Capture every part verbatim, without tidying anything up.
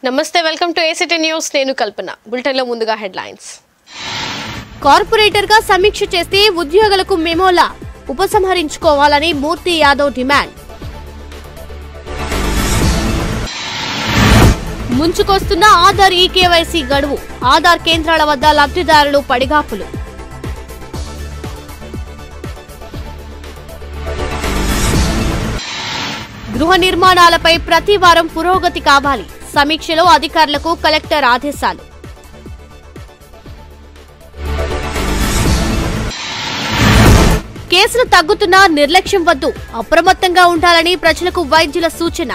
నమస్తే welcome to ACT news నేను కల్పన bulletin లో ముందుగా హెడ్లైన్స్ కార్పొరేటర్ గా సమీక్ష చేస్తే ఉద్యోగులకు మెమోలా ఉపసంహరించుకోవాలని మూర్తి యాదవ్ డిమాండ్ ముంచుకొస్తున్న ఆధార్ ఈకేవైసీ గడువు ఆధార్ కేంద్రాల వద్ద లబ్ధిదారులు పడిగాపులు గృహ నిర్మాణాలపై ప్రతి వారం పురోగతి కావాలి సమీక్షలో అధికారులకు కలెక్టర్ ఆదేశాలు కేసులు తగ్గుతున్నా నిర్లక్ష్యం వద్దు అప్రమత్తంగా ఉండాలని ప్రజలకు వైద్యుల సూచన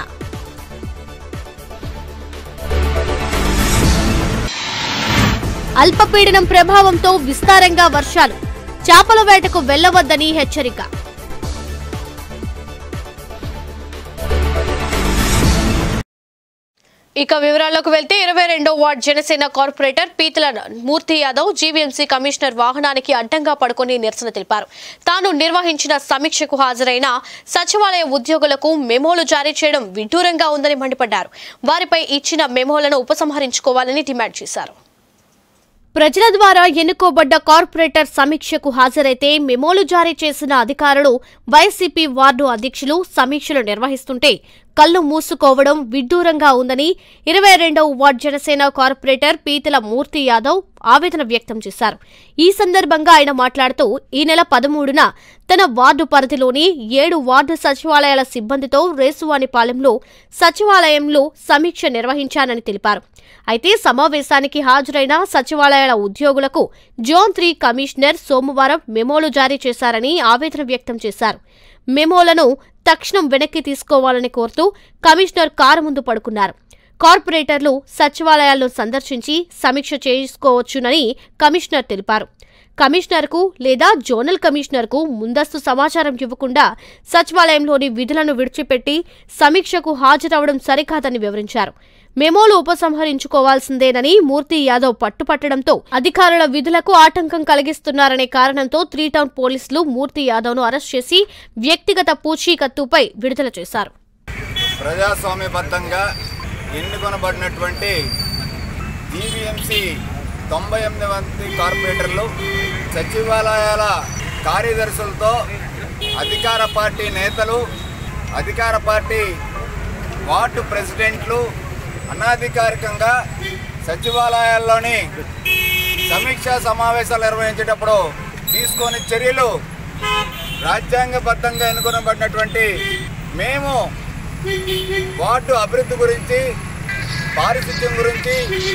అల్పపీడనం ప్రభావంతో విస్తారంగా వర్షాలు చేపల వేటకు వెళ్లవద్దని హెచ్చరిక ఇక వివరాల్లోకి వెళ్తే ఇరవై రెండో వార్డ్ జనసేన కార్పొరేటర్ పీతల మూర్తి యాదవ్ జీవీఎంసీ కమిషనర్ వాహనానికి అడ్డంగా పడుకుని నిరసన తెలిపారు. తాను నిర్వహించిన సమీక్షకు హాజరైన సచివాలయ ఉద్యోగులకు మెమోలు జారీ చేయడం విడ్డూరంగా ఉందని మండిపడ్డారు. వారిపై ఇచ్చిన మెమోలను ఉపసంహరించుకోవాలని డిమాండ్ చేశారు. ప్రజల ద్వారా ఎన్నుకోబడ్డ కార్పొరేటర్ సమీక్షకు హాజరైతే మెమోలు జారీ చేసిన అధికారులు వైసీపీ వార్డు అధ్యక్షులు సమీక్షలు నిర్వహిస్తుంటే కళ్లు మూసుకోవడం విడ్డూరంగా ఉందని ఇరవై రెండవ వార్డు జనసేన కార్పొరేటర్ పీతల మూర్తి యాదవ్ ఆవేదన వ్యక్తం చేశారు. ఈ సందర్భంగా ఆయన మాట్లాడుతూ ఈ నెల పదమూడున తన వార్డు పరిధిలోని ఏడు వార్డు సచివాలయాల సిబ్బందితో రేసువానిపాలెంలో సచివాలయంలో సమీక్ష నిర్వహించానని తెలిపారు. అయితే సమావేశానికి హాజరైన సచివాలయాల ఉద్యోగులకు జోన్ త్రీ కమిషనర్ సోమవారం మెమోలు జారీ చేశారని ఆవేదన వ్యక్తం చేశారు. మెమోలను తక్షణం వెనక్కి తీసుకోవాలని కోరుతూ కమిషనర్ కారు ముందు పడుకున్నారు. కార్పొరేటర్లు సచివాలయాలను సందర్శించి సమీక్ష చేసుకోవచ్చునని కమిషనర్ తెలిపారు. కమిషనర్కు లేదా జోనల్ కమిషనర్కు ముందస్తు సమాచారం ఇవ్వకుండా సచివాలయంలోని విధులను విడిచిపెట్టి సమీక్షకు హాజరవడం సరికాదని వివరించారు. మెమోలు ఉపసంహరించుకోవాల్సిందేనని మూర్తి యాదవ్ పట్టుపట్టడంతో అధికారుల విధులకు ఆటంకం కలిగిస్తున్నారనే కారణంతో త్రీ టౌన్ పోలీసులు మూర్తి యాదవ్ను అరెస్ట్ చేసి వ్యక్తిగత పూచీకత్తుపై విడుదల చేశారు. ప్రజాస్వామ్యబద్ధంగా ఎన్నుకొనబడినటువంటి జీవీఎంసీ తొంభై ఎనిమిది మంది కార్పొరేటర్లు సచివాలయాల కార్యదర్శులతో అధికార పార్టీ నేతలు అధికార పార్టీ వార్డు ప్రెసిడెంట్లు అనాధికారికంగా సచివాలయాల్లోని సమీక్షా సమావేశాలు నిర్వహించేటప్పుడు తీసుకొని చర్యలు రాజ్యాంగబద్ధంగా ఎన్నుకొనబడినటువంటి మేము వార్డు అభివృద్ధి గురించి పారిశుద్ధ్యం గురించి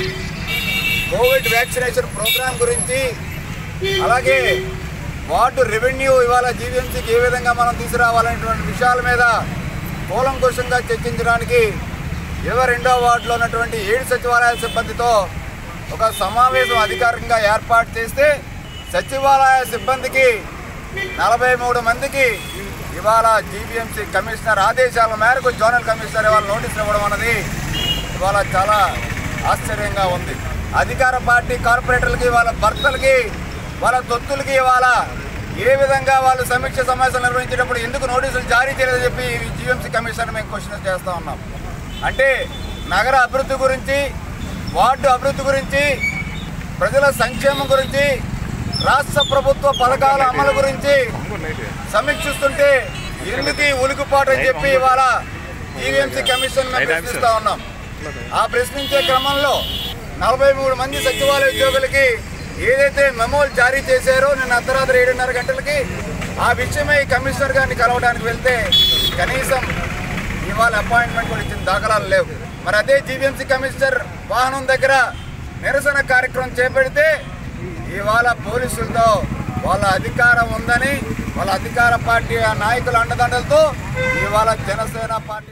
కోవిడ్ వ్యాక్సినేషన్ ప్రోగ్రాం గురించి అలాగే వార్డు రెవెన్యూ ఇవాళ జీవీఎంసీకి ఏ విధంగా మనం తీసుకురావాలనేటువంటి విషయాల మీద కూలంకుషంగా చర్చించడానికి ఇరవై రెండో వార్డులో ఉన్నటువంటి ఏడు సచివాలయాల సిబ్బందితో ఒక సమావేశం అధికారికంగా ఏర్పాటు చేస్తే సచివాలయ సిబ్బందికి నలభై మూడు మందికి ఇవాళ జీవీఎంసీ కమిషనర్ ఆదేశాల మేరకు జోనల్ కమిషనర్ ఇవాళ నోటీసులు ఇవ్వడం అన్నది ఇవాళ చాలా ఆశ్చర్యంగా ఉంది. అధికార పార్టీ కార్పొరేటర్లకి వాళ్ళ భర్తలకి వాళ్ళ తొత్తులకి ఇవాళ ఏ విధంగా వాళ్ళు సమీక్ష సమావేశాలు నిర్వహించేటప్పుడు ఎందుకు నోటీసులు జారీ చేయలేదని చెప్పి జీవీఎంసీ కమిషనర్ మేము క్వశ్చన్ చేస్తూ ఉన్నాం. అంటే నగర అభివృద్ధి గురించి వార్డు అభివృద్ధి గురించి ప్రజల సంక్షేమం గురించి రాష్ట్ర ప్రభుత్వ పథకాల అమలు గురించి సమీక్షిస్తుంటే ఎందుకు ఉలికిపాటు అని చెప్పి ఇవాళ జీవీఎంసీ కమిషన్ మేము ప్రశ్నిస్తూ ఉన్నాం. ఆ ప్రశ్నించే క్రమంలో నలభై మూడు మంది సచివాలయ ఉద్యోగులకి ఏదైతే మెమోలు జారీ చేశారో నిన్న అర్ధరాత్రి ఏడున్నర గంటలకి ఆ విషయమై కమిషనర్ గారిని కలవడానికి వెళ్తే కనీసం ఇవాళ అపాయింట్మెంట్ కూడా ఇచ్చిన దాఖలాలు లేవు. మరి అదే జీవీఎంసీ కమిషనర్ వాహనం దగ్గర నిరసన కార్యక్రమం చేపడితే ఇవాళ పోలీసులతో వాళ్ళ అధికారం ఉందని వాళ్ళ అధికార పార్టీ నాయకుల అండదండలతో ఇవాళ జనసేన పార్టీ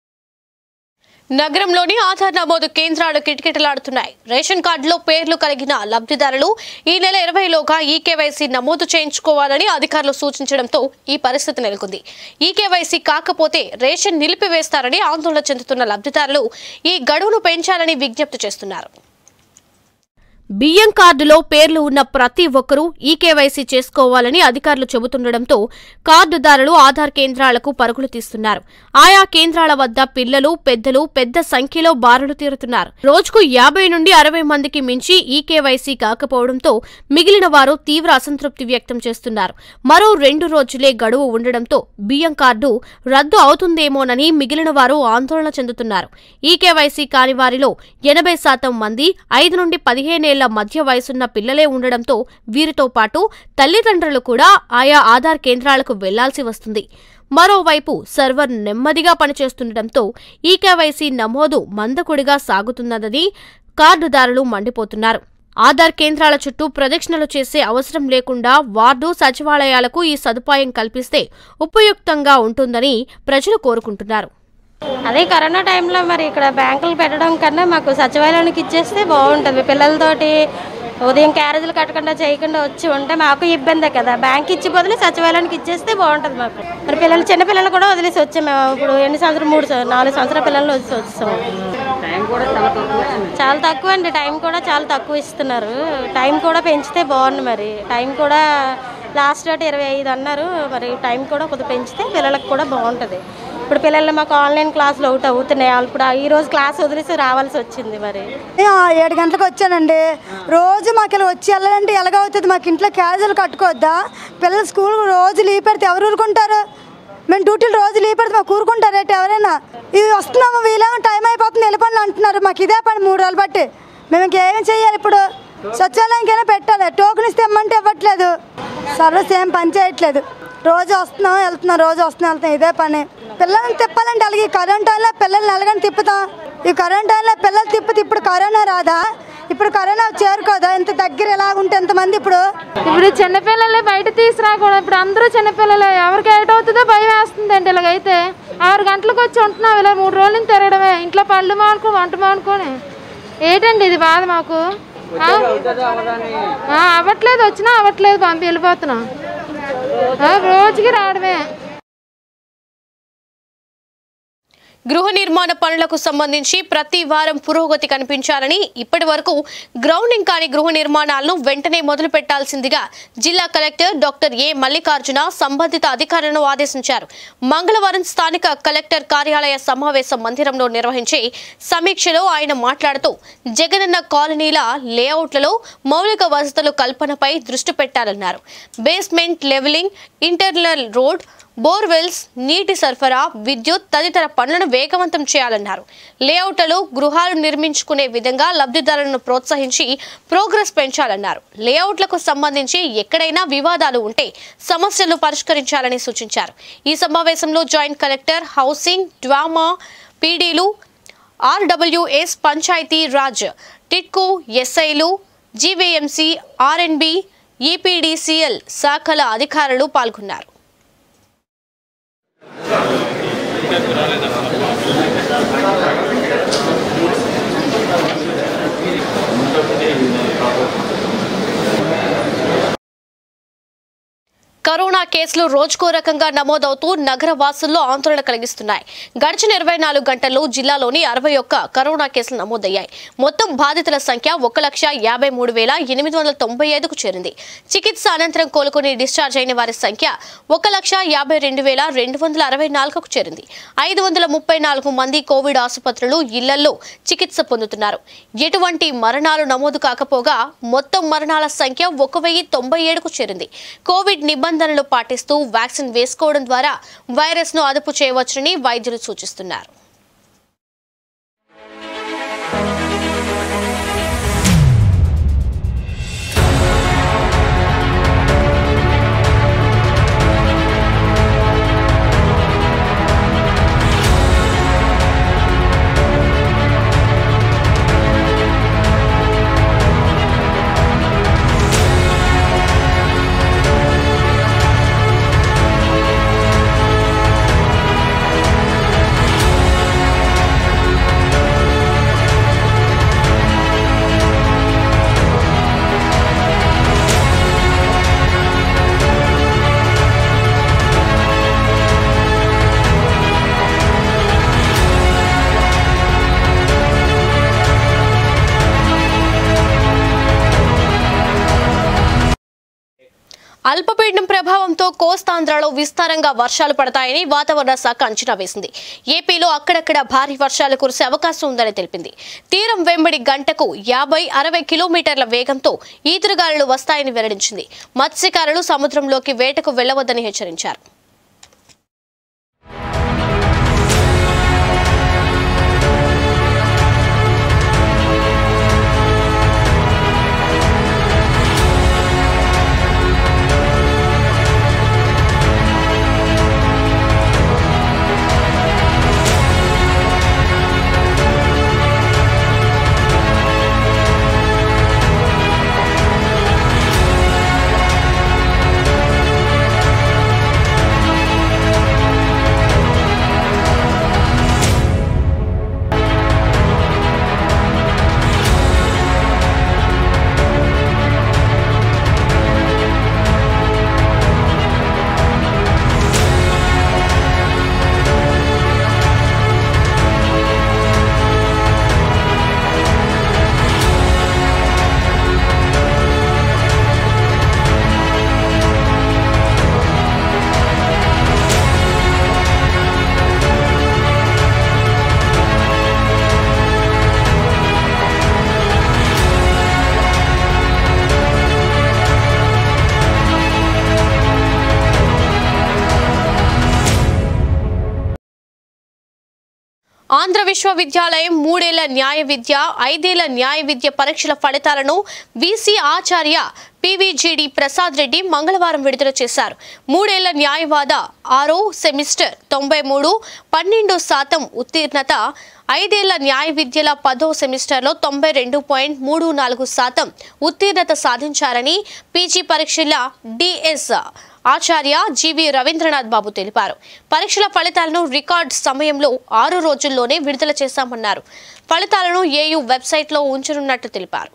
నగరంలోని ఆధార్ నమోదు కేంద్రాలు కిటకిటలాడుతున్నాయి. రేషన్ కార్డులో పేర్లు కలిగిన లబ్ధిదారులు ఈ నెల ఇరవైలోగా ఈకేవైసీ నమోదు చేయించుకోవాలని అధికారులు సూచించడంతో ఈ పరిస్థితి నెలకొంది. ఈకేవైసీ కాకపోతే రేషన్ నిలిపివేస్తారని ఆందోళన చెందుతున్న లబ్ధిదారులు ఈ గడువును పెంచాలని విజ్ఞప్తి చేస్తున్నారు. బియ్యం కార్డులో పేర్లు ఉన్న ప్రతి ఒక్కరూ ఈకేవైసీ చేసుకోవాలని అధికారులు చెబుతుండటంతో కార్డుదారులు ఆధార్ కేంద్రాలకు పరుగులు తీస్తున్నారు. ఆయా కేంద్రాల వద్ద పిల్లలు, పెద్దలు పెద్ద సంఖ్యలో బారులు తీరుతున్నారు. రోజుకు యాభై నుండి అరవై మందికి మించి ఈకేవైసీ కాకపోవడంతో మిగిలిన వారు తీవ్ర అసంతృప్తి వ్యక్తం చేస్తున్నారు. మరో రెండు రోజులే గడువు ఉండడంతో బియ్యం కార్డు రద్దు అవుతుందేమోనని మిగిలిన వారు ఆందోళన చెందుతున్నారు. ఈకేవైసీ కాని వారిలో ఎనభై శాతం మంది ఐదు నుండి పదిహేనేళ్ల మధ్య వయసున్న పిల్లలే ఉండడంతో వీరితో పాటు తల్లిదండ్రులు కూడా ఆయా ఆధార్ కేంద్రాలకు వెళ్లాల్సి వస్తుంది. మరోవైపు సర్వర్ నెమ్మదిగా పనిచేస్తుండటంతో ఈకేవైసీ నమోదు మందకొడిగా సాగుతున్నదని కార్డుదారులు మండిపోతున్నారు. ఆధార్ కేంద్రాల చుట్టూ ప్రదక్షిణలు చేసే అవసరం లేకుండా వార్డు, సచివాలయాలకు ఈ సదుపాయం కల్పిస్తే ఉపయుక్తంగా ఉంటుందని ప్రజలు కోరుకుంటున్నారు. అదే కరోనా టైంలో మరి ఇక్కడ బ్యాంకులు పెట్టడం కన్నా మాకు సచివాలయానికి ఇచ్చేస్తే బాగుంటుంది. పిల్లలతోటి ఉదయం క్యారేజీలు కట్టకుండా చేయకుండా వచ్చి ఉంటే మాకు ఇబ్బందే కదా. బ్యాంక్ ఇచ్చి బదులు సచివాలయానికి ఇచ్చేస్తే బాగుంటుంది మాకు. మరి పిల్లలు చిన్న పిల్లలు కూడా వదిలేసి వచ్చాము. మేము ఇప్పుడు ఎన్ని సంవత్సరం మూడు నాలుగు సంవత్సరాల పిల్లలు వదిలేసి వచ్చాము. చాలా తక్కువ అండి. టైం కూడా చాలా తక్కువ ఇస్తున్నారు. టైం కూడా పెంచితే బాగుంది. మరి టైం కూడా లాస్ట్ డేట్ ఇరవై ఐదు అన్నారు. మరి టైం కూడా కొద్దిగా పెంచితే పిల్లలకు కూడా బాగుంటుంది. ఇప్పుడు పిల్లలు మాకు ఆన్లైన్ క్లాసులు ఒకటి అవుతున్నాయి. ఇప్పుడు ఈ రోజు క్లాస్ వదిలేసి రావాల్సి వచ్చింది. మరి ఏడు గంటలకు వచ్చానండి. రోజు మాకు ఇలా వచ్చి వెళ్ళాలంటే ఎలాగవుతుంది? మాకు ఇంట్లో క్యాజువల్ కట్టుకోవద్దా? పిల్లలు స్కూల్ రోజు లీవ్ పెడితే ఎవరు ఊరుకుంటారు? మేము డ్యూటీలు రోజు లీవ్ పెడితే మాకు ఊరుకుంటారు రేటు ఎవరైనా? ఇది వస్తున్నాము, వీళ్ళేమో టైం అయిపోతుంది వెళ్ళిపోండి అంటున్నారు. మాకు ఇదే పని మూడు రోజులు బట్టి. మేము ఇంకేం చెయ్యాలి? ఇప్పుడు సచివాలయానికైనా పెట్టాలి. టోకెన్ ఇస్తే ఇమ్మంటే ఇవ్వట్లేదు. సర్వీస్ ఏం పని చేయట్లేదు. రోజు వస్తున్నాం వెళ్తున్నాం, రోజు వస్తున్నాం వెళ్తున్నాం, ఇదే పని. పిల్లల్ని తిప్పాలంటే అలాగే కరోనా టైంలో పిల్లల్ని ఎలాగని తిప్పుతాం? ఈ కరోనా టైంలో పిల్లలు తిప్పితే ఇప్పుడు కరోనా రాదా? ఇప్పుడు కరోనా చేరుకోదా? ఇంత దగ్గర ఎలా ఉంటే ఎంతమంది ఇప్పుడు ఇప్పుడు చిన్నపిల్లలే బయట తీసుకురాకూడదు. ఇప్పుడు అందరూ చిన్నపిల్లలే. ఎవరికి ఏట్ అవుతుందో భయం వేస్తుంది అండి. ఇలాగైతే ఆరు గంటలకు వచ్చి ఉంటున్నాం. ఇలా మూడు రోజుల నుంచి తిరగడమే. ఇంట్లో పళ్ళు మానుకొని వంట మానుకొని ఏంటండి ఇది బాధ మాకు? అవ్వట్లేదు, వచ్చినా అవ్వట్లేదు, పంపి వెళ్ళిపోతున్నాం. రోజుకి రావడమే. గృహ నిర్మాణ పనులకు సంబంధించి ప్రతి వారం పురోగతి కనిపించాలని, ఇప్పటి వరకు గ్రౌండింగ్ కాని గృహ నిర్మాణాలను వెంటనే మొదలు పెట్టాల్సిందిగా జిల్లా కలెక్టర్ డాక్టర్ ఏ మల్లికార్జున సంబంధిత అధికారులను ఆదేశించారు. మంగళవారం స్థానిక కలెక్టర్ కార్యాలయ సమావేశ మందిరంలో నిర్వహించే సమీక్షలో ఆయన మాట్లాడుతూ జగనన్న కాలనీల లేఅవుట్లలో మౌలిక వసతుల కల్పనపై దృష్టి పెట్టాలన్నారు. Basement levelling, internal road, borewells, నీటి సరఫరా, విద్యుత్ తదితర పనులను వేగవంతం చేయాలన్నారు. లేఅవుట్లలో గృహాలు నిర్మించుకునే విధంగా లబ్ధిదారులను ప్రోత్సహించి ప్రోగ్రెస్ పెంచాలన్నారు. లేఅవుట్లకు సంబంధించి ఎక్కడైనా వివాదాలు ఉంటే సమస్యలు పరిష్కరించాలని సూచించారు. ఈ సమావేశంలో జాయింట్ కలెక్టర్, హౌసింగ్, డ్వామా, పీడీలు, ఆర్డబ్ల్యూఎస్, పంచాయతీ రాజ్, టిట్కో, ఎస్ఐలు, జీవీఎంసీ, ఆర్ఎన్బి, ఈపీడీసీఎల్ శాఖల అధికారులు పాల్గొన్నారు. కరోనా కేసులు రోజుకో రకంగా నమోదవుతూ నగర వాసుల్లో ఆందోళన కలిగిస్తున్నాయి. గడిచిన ఇరవై నాలుగు గంటల్లో జిల్లాలోని అరవై ఒక్క కరోనా కేసులు నమోదయ్యాయి. మొత్తం బాధితుల సంఖ్య ఒక లక్ష యాభై మూడు వేల ఎనిమిది వందల తొంభై ఐదుకు చేరింది. చికిత్స అనంతరం కోలుకుని డిశ్చార్జ్ అయిన వారి సంఖ్య ఒక లక్ష యాభై రెండు వేల రెండు వందల అరవై నాలుగుకు చేరింది. ఐదు వందల ముప్పై నాలుగు మంది కోవిడ్ ఆసుపత్రులు, ఇళ్లలో చికిత్స పొందుతున్నారు. ఎటువంటి మరణాలు నమోదు కాకపోగా మొత్తం మరణాల సంఖ్య ఒక వెయ్యి తొంభై ఏడుకు చేరింది. కోవిడ్ నిబంధనలు నిబంధనలు పాటిస్తూ వ్యాక్సిన్ వేసుకోవడం ద్వారా వైరస్ ను అదుపు చేయవచ్చని వైద్యులు సూచిస్తున్నారు. అల్పపీడనం ప్రభావంతో కోస్తాంధ్రలో విస్తారంగా వర్షాలు పడతాయని వాతావరణ శాఖ అంచనా వేసింది. ఏపీలో అక్కడక్కడ భారీ వర్షాలు కురిసే అవకాశం ఉందని తెలిపింది. తీరం వెంబడి గంటకు యాభై అరవై కిలోమీటర్ల వేగంతో ఈదురుగాలులు వస్తాయని వెల్లడించింది. మత్స్యకారులు సముద్రంలోకి వేటకు వెళ్లవద్దని హెచ్చరించారు. ఆంధ్ర విశ్వవిద్యాలయం మూడేళ్ల న్యాయ విద్య ఐదేళ్ల న్యాయ విద్య పరీక్షల ఫలితాలను వీసీ ఆచార్య పీవీజీడీ ప్రసాద్ రెడ్డి మంగళవారం విడుదల చేశారు. మూడేళ్ల న్యాయవాద ఆరో సెమిస్టర్ తొంభై మూడు పన్నెండు శాతం ఉత్తీర్ణత, ఐదేళ్ల న్యాయ విద్యల పదో సెమిస్టర్లో తొంభై రెండు పాయింట్ మూడు నాలుగు శాతం ఉత్తీర్ణత సాధించారని పీజీ పరీక్షల డిఎస్ ఆచార్య జీవి రవీంద్రనాథ్ బాబు తెలిపారు. పరీక్షల ఫలితాలను రికార్డ్ సమయంలో ఆరు రోజుల్లోనే విడుదల చేశామన్నారు. ఫలితాలను ఏయూ వెబ్సైట్లో ఉంచనున్నట్టు తెలిపారు.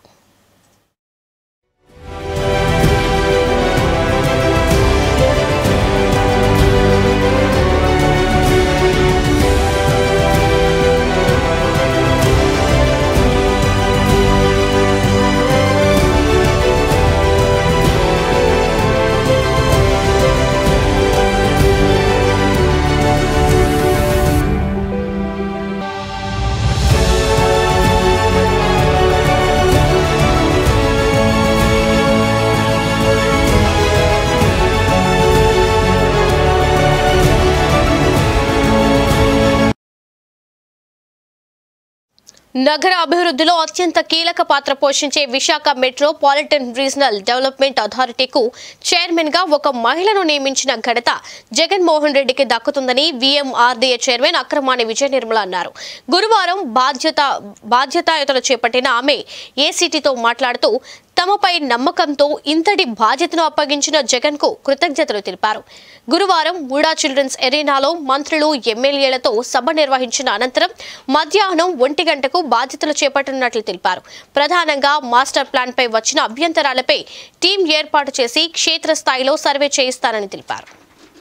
నగర అభివృద్ధిలో అత్యంత కీలక పాత్ర పోషించే విశాఖ మెట్రోపాలిటన్ రీజనల్ డెవలప్మెంట్ అథారిటీకు చైర్మన్ గా ఒక మహిళను నియమించిన ఘనత జగన్మోహన్ రెడ్డికి దక్కుతుందని వీఎంఆర్డీఏ చైర్మన్ అక్రమాణి విజయ నిర్మల అన్నారు. గురువారం బాధ్యత బాధ్యతాయుతలు చేపట్టిన ఆమె ఏసీటీతో మాట్లాడుతూ తమపై నమ్మకంతో ఇంతటి బాధ్యతను అప్పగించిన జగన్ కు కృతజ్ఞతలు తెలిపారు. గురువారం వుడా చిల్డ్రన్స్ ఎరీనాలో మంత్రులు ఎమ్మెల్యేలతో సభ నిర్వహించిన అనంతరం మధ్యాహ్నం ఒంటి గంటకు బాధ్యతలు చేపట్టనున్నట్లు తెలిపారు. ప్రధానంగా మాస్టర్ ప్లాన్ పై వచ్చిన అభ్యంతరాలపై టీం ఏర్పాటు చేసి క్షేత్రస్థాయిలో సర్వే చేయిస్తారని తెలిపారు.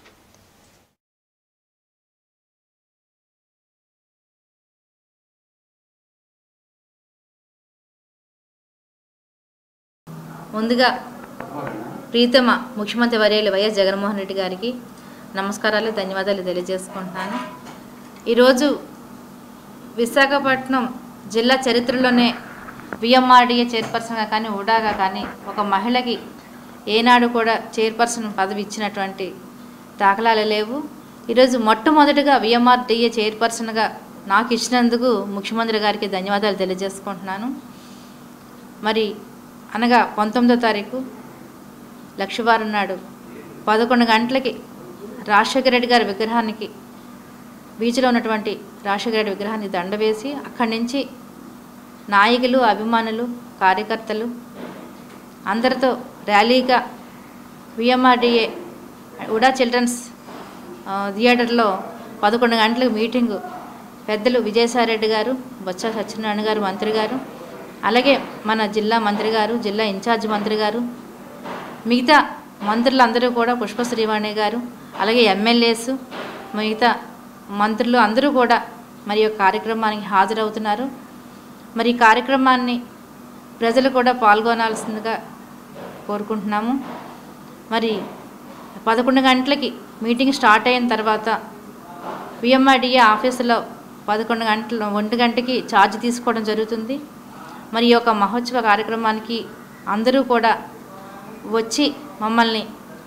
ముందుగా ప్రీతమ ముఖ్యమంత్రి వర్యులు వైఎస్ జగన్మోహన్ రెడ్డి గారికి నమస్కారాలు, ధన్యవాదాలు తెలియజేసుకుంటున్నాను. ఈరోజు విశాఖపట్నం జిల్లా చరిత్రలోనే వీఎంఆర్డీఏ చైర్పర్సన్గా కానీ వుడాగా కానీ ఒక మహిళకి ఏనాడు కూడా చైర్పర్సన్ పదవి ఇచ్చినటువంటి దాఖలాలు లేవు. ఈరోజు మొట్టమొదటిగా వీఎంఆర్డీఏ చైర్పర్సన్గా నాకు ఇచ్చినందుకు ముఖ్యమంత్రి గారికి ధన్యవాదాలు తెలియజేసుకుంటున్నాను. మరి అనగా పంతొమ్మిదో తారీఖు లక్షవారం నాడు పదకొండు గంటలకి రాజశేఖర రెడ్డి గారి విగ్రహానికి, బీచ్లో ఉన్నటువంటి రాజశేఖర రెడ్డి విగ్రహానికి దండ వేసి అక్కడి నుంచి నాయకులు, అభిమానులు, కార్యకర్తలు అందరితో ర్యాలీగా వీఎంఆర్డీఏ వుడా చిల్డ్రన్స్ థియేటర్లో పదకొండు గంటలకు మీటింగు పెద్దలు విజయసాయిరెడ్డి గారు, బొత్స సత్యనారాయణ గారు మంత్రి గారు, అలాగే మన జిల్లా మంత్రి గారు, జిల్లా ఇన్ఛార్జ్ మంత్రి గారు, మిగతా మంత్రులందరూ కూడా, పుష్ప శ్రీవాణి గారు, అలాగే ఎమ్మెల్యేస్, మిగతా మంత్రులు అందరూ కూడా మరి ఈ కార్యక్రమానికి హాజరవుతున్నారు. మరి ఈ కార్యక్రమాన్ని ప్రజలు కూడా పాల్గొనాల్సిందిగా కోరుకుంటున్నాము. మరి పదకొండు గంటలకి మీటింగ్ స్టార్ట్ అయిన తర్వాత విఎంఆర్డీఏ ఆఫీసులో పదకొండు గంటల ఒంటి గంటకి ఛార్జ్ తీసుకోవడం జరుగుతుంది. మరి ఈ యొక్క మహోత్సవ కార్యక్రమానికి అందరూ కూడా వచ్చి మమ్మల్ని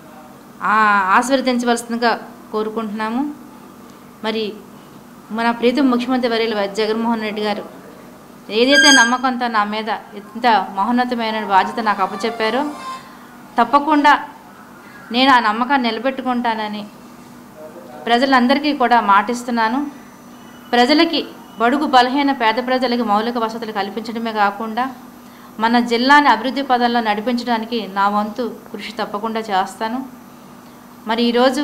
ఆశీర్వదించవలసిందిగా కోరుకుంటున్నాము. మరి మన ప్రీతం ముఖ్యమంత్రి వర్యులు వైఎస్ జగన్మోహన్ రెడ్డి గారు ఏదైతే నమ్మకంతో నా మీద ఎంత మహోన్నతమైన బాధ్యత నాకు అప్పచెప్పారో తప్పకుండా నేను ఆ నమ్మకాన్ని నిలబెట్టుకుంటానని ప్రజలందరికీ కూడా మాటిస్తున్నాను. ప్రజలకి బడుగు బలహీన పేద ప్రజలకి మౌలిక వసతులు కల్పించడమే కాకుండా మన జిల్లాని అభివృద్ధి పదంలో నడిపించడానికి నా వంతు కృషి తప్పకుండా చేస్తాను. మరి ఈరోజు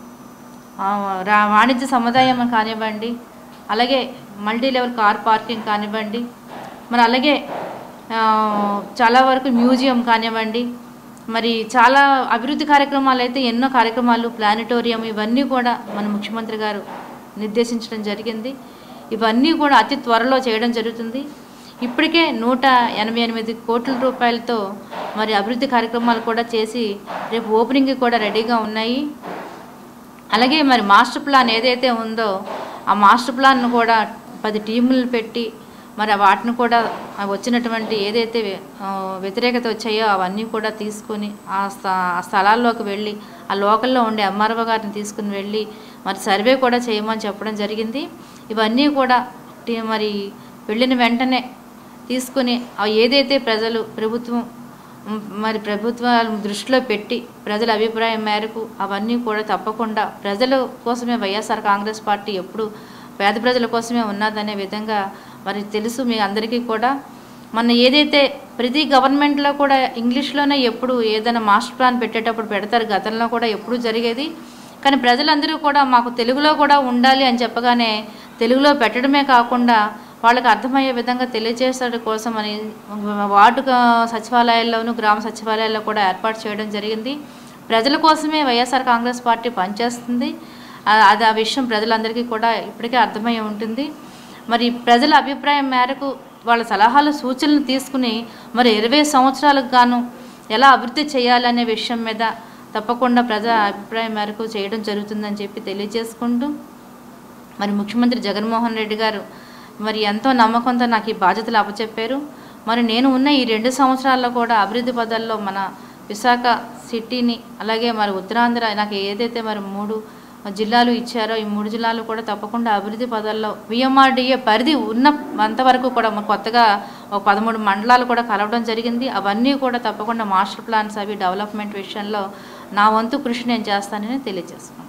వాణిజ్య సముదాయం కానివ్వండి, అలాగే మల్టీ లెవెల్ కార్ పార్కింగ్ కానివ్వండి, మరి అలాగే చాలా వరకు మ్యూజియం కానివ్వండి, మరి చాలా అభివృద్ధి కార్యక్రమాలు అయితే ఎన్నో కార్యక్రమాలు, ప్లానిటోరియం, ఇవన్నీ కూడా మన ముఖ్యమంత్రి గారు నిర్దేశించడం జరిగింది. ఇవన్నీ కూడా అతి త్వరలో చేయడం జరుగుతుంది. ఇప్పటికే నూట ఎనభై ఎనిమిది కోట్ల రూపాయలతో మరి అభివృద్ధి కార్యక్రమాలు కూడా చేసి రేపు ఓపెనింగ్ కూడా రెడీగా ఉన్నాయి. అలాగే మరి మాస్టర్ ప్లాన్ ఏదైతే ఉందో ఆ మాస్టర్ ప్లాన్ను కూడా పది టీములు పెట్టి మరి వాటిని కూడా వచ్చినటువంటి ఏదైతే వ్యతిరేకత వచ్చాయో అవన్నీ కూడా తీసుకొని ఆ స్థలాల్లోకి వెళ్ళి ఆ లోకల్లో ఉండే ఎంఆర్ఓ గారిని తీసుకుని వెళ్ళి మరి సర్వే కూడా చేయమని చెప్పడం జరిగింది. ఇవన్నీ కూడా మరి వెళ్ళిన వెంటనే తీసుకుని ఏదైతే ప్రజలు ప్రభుత్వం మరి ప్రభుత్వాల దృష్టిలో పెట్టి ప్రజల అభిప్రాయం మేరకు అవన్నీ కూడా తప్పకుండా ప్రజల కోసమే వైఎస్ఆర్ కాంగ్రెస్ పార్టీ ఎప్పుడు పేద ప్రజల కోసమే ఉన్నదనే విధంగా మరి తెలుసు మీ అందరికీ కూడా. మన ఏదైతే ప్రతి గవర్నమెంట్లో కూడా ఇంగ్లీష్లోనే ఎప్పుడు ఏదైనా మాస్టర్ ప్లాన్ పెట్టేటప్పుడు పెడతారు, గతంలో కూడా ఎప్పుడు జరిగేది. కానీ ప్రజలందరూ కూడా మాకు తెలుగులో కూడా ఉండాలి అని చెప్పగానే తెలుగులో పెట్టడమే కాకుండా వాళ్ళకి అర్థమయ్యే విధంగా తెలియజేసే కోసం అని వార్డు సచివాలయాల్లోనూ గ్రామ సచివాలయాల్లో కూడా ఏర్పాటు చేయడం జరిగింది. ప్రజల కోసమే వైఎస్ఆర్ కాంగ్రెస్ పార్టీ పనిచేస్తుంది. అది ఆ విషయం ప్రజలందరికీ కూడా ఇప్పటికే అర్థమై ఉంటుంది. మరి ప్రజల అభిప్రాయం మేరకు వాళ్ళ సలహాలు సూచనలు తీసుకుని మరి ఇరవై సంవత్సరాలకు గాను ఎలా అభివృద్ధి చేయాలనే విషయం మీద తప్పకుండా ప్రజల అభిప్రాయం మేరకు చేయడం జరుగుతుందని చెప్పి తెలియజేసుకుంటూ మరి ముఖ్యమంత్రి జగన్మోహన్ రెడ్డి గారు మరి ఎంతో నమ్మకంతో నాకు ఈ బాధ్యతలు అప్పచెప్పారు. మరి నేను ఉన్న ఈ రెండు సంవత్సరాల్లో కూడా అభివృద్ధి పదాల్లో మన విశాఖ సిటీని అలాగే మరి ఉత్తరాంధ్ర నాకు ఏదైతే మరి మూడు జిల్లాలు ఇచ్చారో ఈ మూడు జిల్లాలు కూడా తప్పకుండా అభివృద్ధి పదాల్లో విఎంఆర్డీఏ పరిధి ఉన్న అంతవరకు కూడా కొత్తగా ఒక పదమూడు మండలాలు కూడా కలవడం జరిగింది. అవన్నీ కూడా తప్పకుండా మాస్టర్ ప్లాన్స్ అవి డెవలప్మెంట్ విషయంలో నా వంతు కృషి నేను చేస్తానని తెలియజేస్తున్నాను.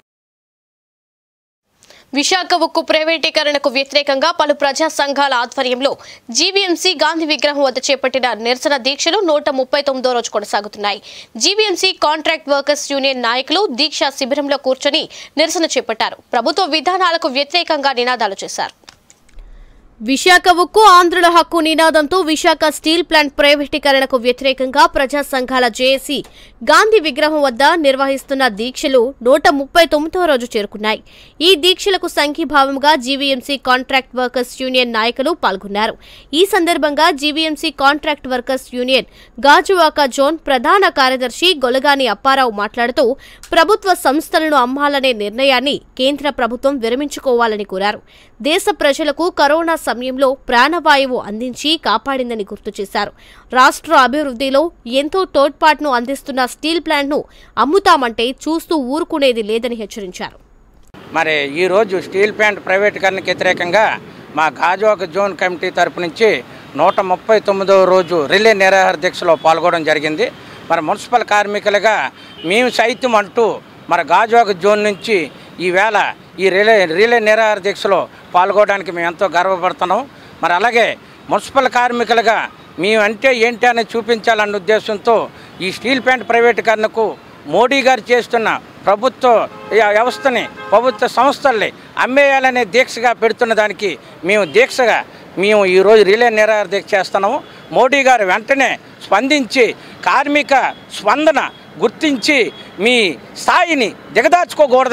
విశాఖ ఉక్కు ప్రైవేటీకరణకు వ్యతిరేకంగా పలు ప్రజా సంఘాల ఆధ్వర్యంలో జీవీఎంసీ గాంధీ విగ్రహం వద్ద చేపట్టిన నిరసన దీక్షలు నూట ముప్పై తొమ్మిదో రోజు కొనసాగుతున్నాయి. జీవీఎంసీ కాంట్రాక్ట్ వర్కర్స్ యూనియన్ నాయకులు దీక్షా శిబిరంలో కూర్చొని నిరసన చేపట్టారు. ప్రభుత్వ విధానాలకు వ్యతిరేకంగా నినాదాలు చేశారు. విశాఖ ఉక్కు ఆంధ్రుల హక్కు నినాదంతో విశాఖ స్టీల్ ప్లాంట్ ప్రైవేటీకరణకు వ్యతిరేకంగా ప్రజా సంఘాల జేఏసీ గాంధీ విగ్రహం వద్ద నిర్వహిస్తున్న దీక్షలు నూట ముప్పై తొమ్మిదో రోజు చేరుకున్నాయి. ఈ దీక్షలకు సంఘీభావంగా జీవీఎంసీ కాంట్రాక్ట్ వర్కర్స్ యూనియన్ నాయకులు పాల్గొన్నారు. ఈ సందర్భంగా GVMC contract workers union Gajuwaka zone ప్రధాన కార్యదర్శి గొలగాని అప్పారావు మాట్లాడుతూ ప్రభుత్వ సంస్థలను అమ్మాలనే నిర్ణయాన్ని కేంద్ర ప్రభుత్వం విరమించుకోవాలని కోరారు. దేశ ప్రజలకు కరోనా సమయంలో ప్రాణవాయువు అందించి కాపాడిందని గుర్తు చేశారు. రాష్ట్ర అభివృద్ధిలో ఎంతో తోడ్పాటును అందిస్తున్న స్టీల్ ప్లాంట్ను అమ్ముతామంటే చూస్తూ ఊరుకునేది లేదని హెచ్చరించారు. మరి ఈరోజు స్టీల్ ప్లాంట్ ప్రైవేటీకరణకు వ్యతిరేకంగా మా గాజువాక జోన్ కమిటీ తరపు నుంచి నూట ముప్పై తొమ్మిదవ రోజు రిలే నిరాహార దీక్షలో పాల్గొనడం జరిగింది. మరి మున్సిపల్ కార్మికులుగా మేము సైతం అంటూ మరి గాజువాక జోన్ నుంచి ఈవేళ ఈ రిలే రిలే నిరాహార దీక్షలో పాల్గొనడానికి మేము ఎంతో గర్వపడుతున్నాం. మరి అలాగే మున్సిపల్ కార్మికులుగా మేము అంటే ఏంటి అని చూపించాలన్న ఉద్దేశంతో ఈ స్టీల్ ప్లాంట్ ప్రైవేటీకరణకు మోడీ గారు చేస్తున్న ప్రభుత్వ వ్యవస్థని ప్రభుత్వ సంస్థల్ని అమ్మేయాలనే దీక్షగా పెడుతున్న దానికి మేము దీక్షగా మేము ఈరోజు రిలే నిరాహార దీక్ష చేస్తున్నాము. మోడీ గారు వెంటనే స్పందించి కార్మిక స్పందన గుర్తించి మీ స్థాయిని దిగదార్చుకోకూడదని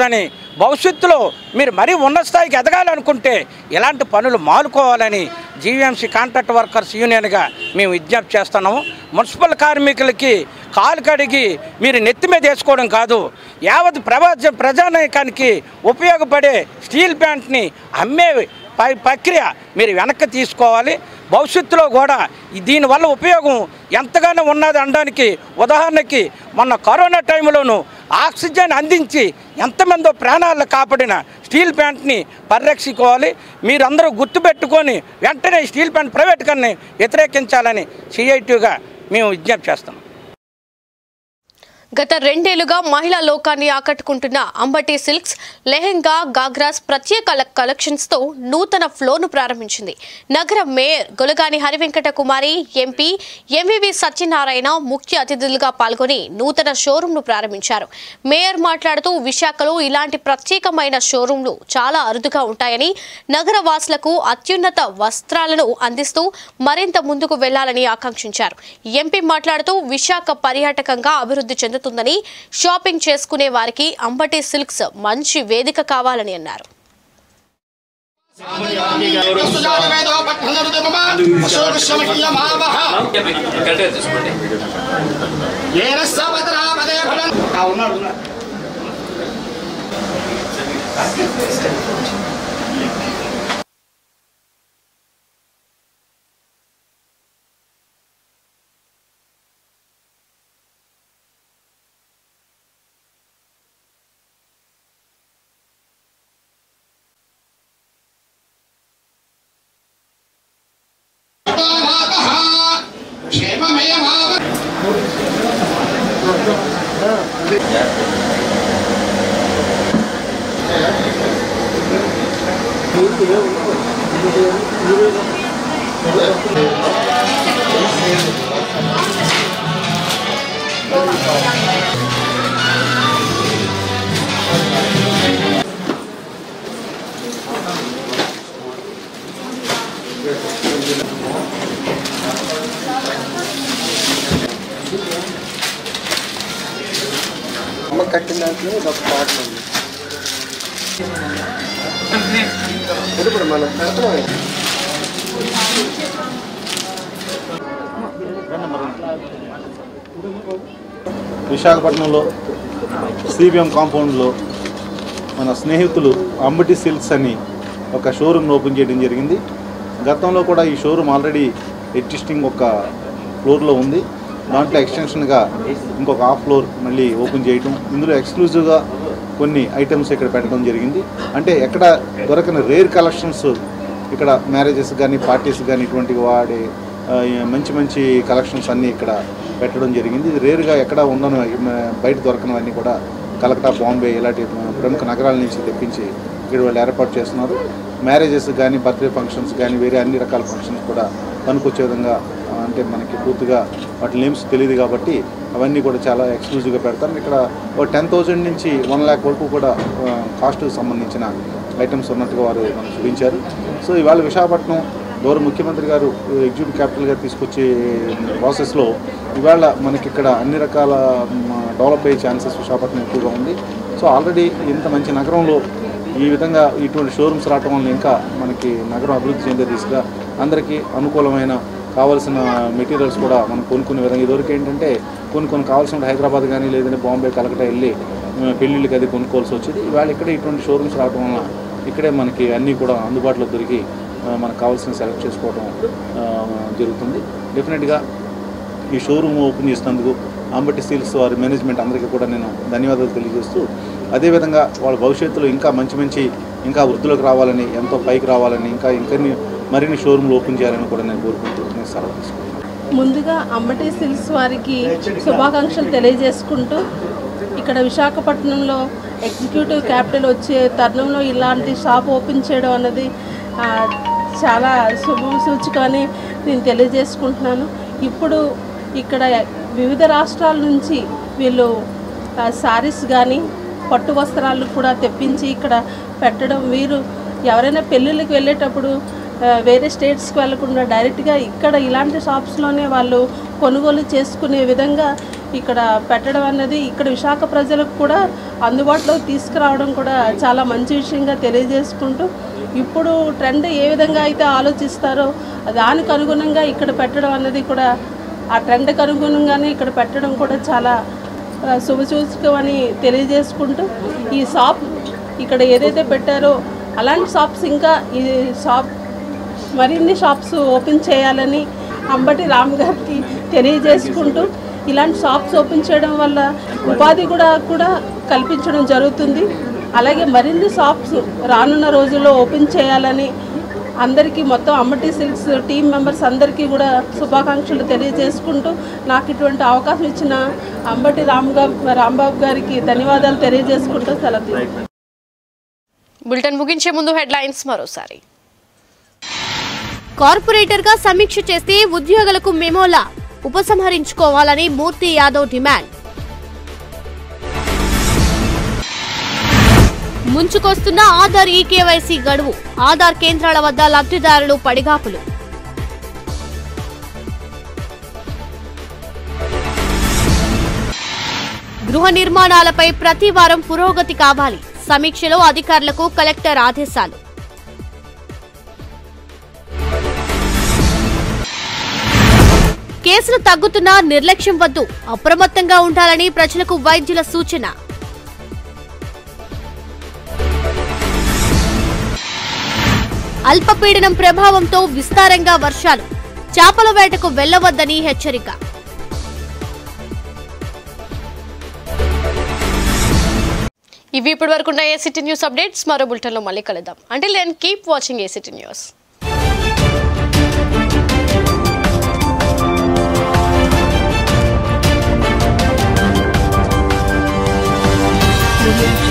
భవిష్యత్తులో మీరు మరీ ఉన్నత స్థాయికి ఎదగాలనుకుంటే ఇలాంటి పనులు మానుకోవాలని జీవీఎంసీ కాంట్రాక్ట్ వర్కర్స్ యూనియన్గా మేము విజ్ఞప్తి చేస్తున్నాము. మున్సిపల్ కార్మికులకి కాలు కడిగి మీరు నెత్తి మీద వేసుకోవడం కాదు, యావత్ ప్రజా ప్రజానీకానికి ఉపయోగపడే స్టీల్ ప్లాంట్ని అమ్మే ప్రక్రియ మీరు వెనక్కి తీసుకోవాలి. భవిష్యత్తులో కూడా దీనివల్ల ఉపయోగం ఎంతగానో ఉన్నది అనడానికి ఉదాహరణకి మొన్న కరోనా టైంలోనూ ఆక్సిజన్ అందించి ఎంతమందో ప్రాణాలను కాపాడిన స్టీల్ ప్లాంట్ని పరిరక్షించుకోవాలి. మీరందరూ గుర్తుపెట్టుకొని వెంటనే స్టీల్ ప్లాంట్ ప్రైవేట్ కన్నా వ్యతిరేకించాలని సిఐటిగా మేము విజ్ఞప్తి చేస్తున్నాం. గత రెండేళ్లుగా మహిళా లోకాన్ని ఆకట్టుకుంటున్న అంబటి సిల్క్స్ లెహెంగా గాగ్రాస్ ప్రత్యేక కలెక్షన్స్తో నూతన ఫ్లోర్ను ప్రారంభించింది. నగర mayor Golagani Harivenkata Kumari, MP MVV Satyanarayana ముఖ్య అతిథులుగా పాల్గొని నూతన షోరూంను ప్రారంభించారు. మేయర్ మాట్లాడుతూ విశాఖలో ఇలాంటి ప్రత్యేకమైన షోరూంలు చాలా అరుదుగా ఉంటాయని, నగర వాసులకు అత్యున్నత వస్త్రాలను అందిస్తూ మరింత ముందుకు వెళ్లాలని ఆకాంక్షించారు. ఎంపీ మాట్లాడుతూ విశాఖ పర్యాటకంగా అభివృద్ధి చెందుతుంది ందని షాపింగ్ చేసుకునే వారికి అంబటి సిల్క్స్ మంచి వేదిక కావాలని అన్నారు. కట్టిన దాంట్లో ఒక పాట ఉంది. ఇప్పుడు మనం విశాఖపట్నంలో సిబిఎం కాంపౌండ్లో మన స్నేహితులు అంబటి సిల్క్స్ అని ఒక షోరూమ్ ఓపెన్ చేయడం జరిగింది. గతంలో కూడా ఈ షోరూమ్ ఆల్రెడీ ఎగ్జిస్టింగ్ ఒక ఫ్లోర్లో ఉంది. దాంట్లో ఎక్స్టెన్షన్గా ఇంకొక హాఫ్ ఫ్లోర్ మళ్ళీ ఓపెన్ చేయటం, ఇందులో ఎక్స్క్లూజివ్గా కొన్ని ఐటమ్స్ ఇక్కడ పెట్టడం జరిగింది. అంటే ఎక్కడ దొరకని రేర్ కలెక్షన్స్ ఇక్కడ మ్యారేజెస్ కానీ పార్టీస్ కానీ ఇటువంటివి వాడే మంచి మంచి కలెక్షన్స్ అన్నీ ఇక్కడ పెట్టడం జరిగింది. ఇది రేరుగా ఎక్కడ ఉండను, బయట దొరకనవన్నీ కూడా కలకత్తా, బాంబే ఇలాంటి ప్రముఖ నగరాల నుంచి తెప్పించి ఇక్కడ వాళ్ళు ఏర్పాటు చేస్తున్నారు. మ్యారేజెస్ కానీ బర్త్డే ఫంక్షన్స్ కానీ వేరే అన్ని రకాల ఫంక్షన్స్ కూడా పనికొచ్చే విధంగా, అంటే మనకి పూర్తిగా వాటి నేమ్స్ తెలియదు కాబట్టి అవన్నీ కూడా చాలా ఎక్స్క్లూజివ్గా పెడతారు. ఇక్కడ ఒక టెన్ థౌజండ్ నుంచి వన్ ల్యాక్ వరకు కూడా కాస్ట్కి సంబంధించిన ఐటమ్స్ ఉన్నట్టుగా వారు మనకు చూపించారు. సో ఇవాళ విశాఖపట్నం గౌరవ ముఖ్యమంత్రి గారు ఎగ్జిక్యూటివ్ క్యాపిటల్గా తీసుకొచ్చే ప్రాసెస్లో ఇవాళ మనకి ఇక్కడ అన్ని రకాల డెవలప్ అయ్యే ఛాన్సెస్ విశాఖపట్నం ఎక్కువగా ఉంది. సో ఆల్రెడీ ఇంత మంచి నగరంలో ఈ విధంగా ఇటువంటి షోరూమ్స్ రావటం వల్ల ఇంకా మనకి నగరం అభివృద్ధి చెందే దిశగా అందరికీ అనుకూలమైన కావాల్సిన మెటీరియల్స్ కూడా మనం కొనుక్కునే విధంగా, ఇదివరకు ఏంటంటే కొన్ని కొన్ని కావాల్సిన హైదరాబాద్ కానీ లేదంటే బాంబే, కలకత్తా వెళ్ళి పెళ్ళిళ్ళకి అది కొనుక్కోవాల్సి వచ్చేది. ఇవాళ ఇక్కడే ఇటువంటి షోరూమ్స్ రావడం వల్ల ఇక్కడే మనకి అన్నీ కూడా అందుబాటులో దొరికి మనకు కావాల్సిన సెలెక్ట్ చేసుకోవడం జరుగుతుంది. డెఫినెట్గా ఈ షోరూమ్ ఓపెన్ చేసినందుకు అంబటి సిల్క్స్ వారి మేనేజ్మెంట్ అందరికీ కూడా నేను ధన్యవాదాలు తెలియజేస్తూ, అదేవిధంగా వాళ్ళ భవిష్యత్తులో ఇంకా మంచి మంచి ఇంకా వృద్ధిలోకి రావాలని, ఎంతో పైకి రావాలని, ఇంకా ఇంకన్ని మరిన్ని షోరూమ్లు ఓపెన్ చేయాలని కూడా నేను కోరుకుంటూ నేను సెలవు తీసుకుంటున్నాను. ముందుగా అంబటి సిల్క్స్ వారికి శుభాకాంక్షలు తెలియజేసుకుంటూ, ఇక్కడ విశాఖపట్నంలో ఎగ్జిక్యూటివ్ క్యాపిటల్ వచ్చే తరుణంలో ఇలాంటి షాప్ ఓపెన్ చేయడం అన్నది చాలా శుభం సూచికని నేను తెలియజేసుకుంటున్నాను. ఇప్పుడు ఇక్కడ వివిధ రాష్ట్రాల నుంచి వీళ్ళు శారీస్ కానీ పట్టు వస్త్రాలు కూడా తెప్పించి ఇక్కడ పెట్టడం, వీరు ఎవరైనా పెళ్ళిళ్ళకి వెళ్ళేటప్పుడు వేరే స్టేట్స్కి వెళ్లకుండా డైరెక్ట్గా ఇక్కడ ఇలాంటి షాప్స్లోనే వాళ్ళు కొనుగోలు చేసుకునే విధంగా ఇక్కడ పెట్టడం అన్నది ఇక్కడ విశాఖ ప్రజలకు కూడా అందుబాటులోకి తీసుకురావడం కూడా చాలా మంచి విషయంగా తెలియజేసుకుంటూ ఇప్పుడు ట్రెండ్ ఏ విధంగా అయితే ఆలోచిస్తారో దానికి అనుగుణంగా ఇక్కడ పెట్టడం అన్నది కూడా ఆ ట్రెండ్కి అనుగుణంగానే ఇక్కడ పెట్టడం కూడా చాలా శుభసూచకమని తెలియజేసుకుంటూ ఈ షాప్ ఇక్కడ ఏదైతే పెట్టారో అలాంటి షాప్స్ ఇంకా ఈ షాప్ మరిన్ని షాప్స్ ఓపెన్ చేయాలని అంబటి రామ్ గారికి తెలియజేసుకుంటూ ఇలాంటి షాప్స్ ఓపెన్ చేయడం వల్ల ఉపాధి కూడా కూడా కల్పించడం జరుగుతుంది. అలాగే మరిన్ని షాప్స్ రానున్న రోజుల్లో ఓపెన్ చేయాలని అందరికీ మొత్తం అమ్మటి సిల్క్స్ టీం మెంబర్స్ అందరికీ కూడా శుభాకాంక్షలు తెలియజేసుకుంటూ నాకు ఇటువంటి అవకాశం ఇచ్చిన అంబటి రామ్ రాంబాబు గారికి ధన్యవాదాలు తెలియజేసుకుంటూ సెలవు. బులెటిన్ ముగించే ముందు హెడ్లైన్స్ మరోసారి. కార్పొరేటర్ గా సమీక్ష చేస్తే ఉద్యోగులకు మెమోలా ఉపసంహరించుకోవాలని మూర్తి యాదవ్ డిమాండ్. ముంచుకొస్తున్న ఆధార్ ఈకేవైసీ గడువు, ఆధార్ కేంద్రాల వద్ద లబ్ధిదారులు పడిగాపులు. గృహ నిర్మాణాలపై ప్రతి వారం పురోగతి కావాలి, సమీక్షలో అధికారులకు కలెక్టర్ ఆదేశాలు. కేసులు తగ్గుతున్నా నిర్లక్ష్యం వద్దు, అప్రమత్తంగా ఉండాలని ప్రజలకు వైద్యుల సూచన. అల్పపీడనం ప్రభావంతో విస్తారంగా వర్షాలు, చేపల వేటకు వెళ్లవద్దని హెచ్చరిక. ఇవి ఇప్పటి వరకు ఉన్న ఏసీటీ న్యూస్ అప్డేట్స్. మరో బులెటిన్లో మళ్ళీ కలుద్దాం. Until then keep watching ACT news. Thank you.